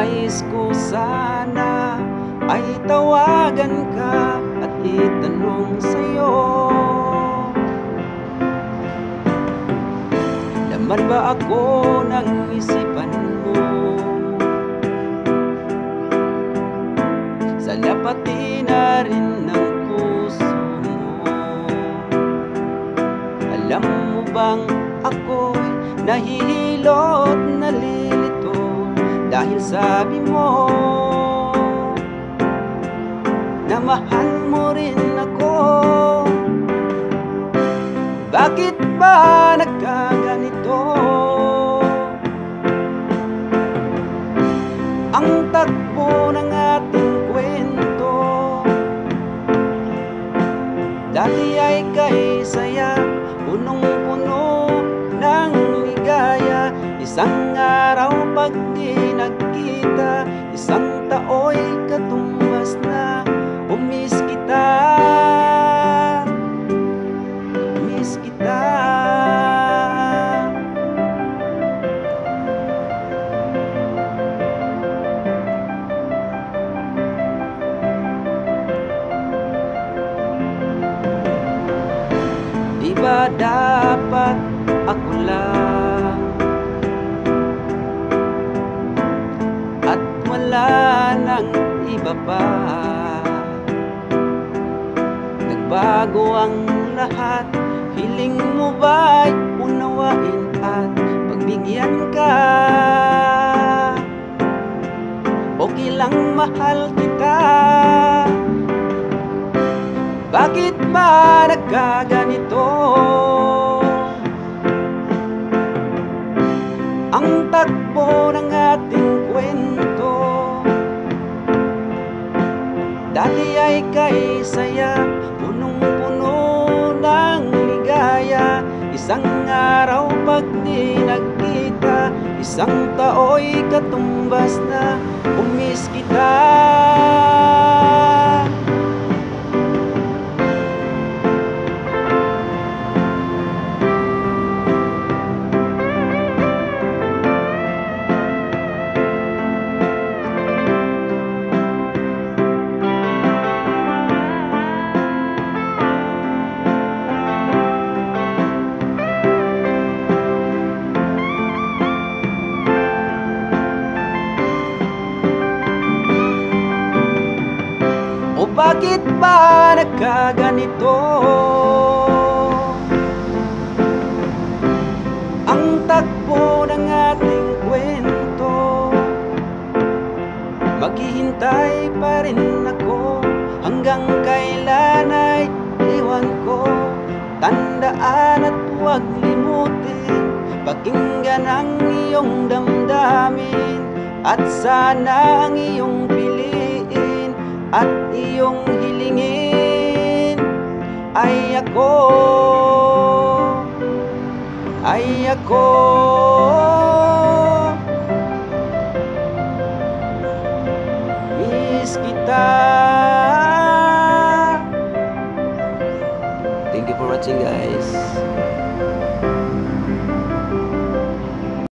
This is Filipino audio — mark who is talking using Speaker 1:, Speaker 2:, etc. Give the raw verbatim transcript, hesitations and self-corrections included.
Speaker 1: Nais ko sana ay tawagan ka at itanong sa'yo, laman ba ako ng isipan mo? Sa lapati na rin ng puso mo. Alam mo bang ako'y nahihilo at nalilito dahil sabi mo na mahal mo rin ako. Bakit ba nagkaganito? Ang takbo ng ating kwento, dati ay kay saya, punong-puno ng ligaya. Isang araw pag di nagkita, isang tao'y katumbas na. Umiss kita, miss kita. Di ba dapat ako lang at wala nang iba pa? Nagbago ang lahat, hiling mo ba'y unawain at pagbigyan ka? Okay lang, mahal kita. Bakit ba nagkaganito? Ang takbo ng ating kwento, dati ay kay saya, punong-puno ng ligaya. Isang araw pag di nagkita, isang tao'y katumbas na. Umiss kita. O bakit ba nagkaganito? Ang takbo ng ating kwento, maghihintay pa rin ako. Hanggang kailan ay iwan ko. Tandaan at huwag limutin, pakinggan ang iyong damdamin. At sana ang iyong piliin at iyong hilingin ay ako, ay ako. Miss kita. Thank you for watching, guys.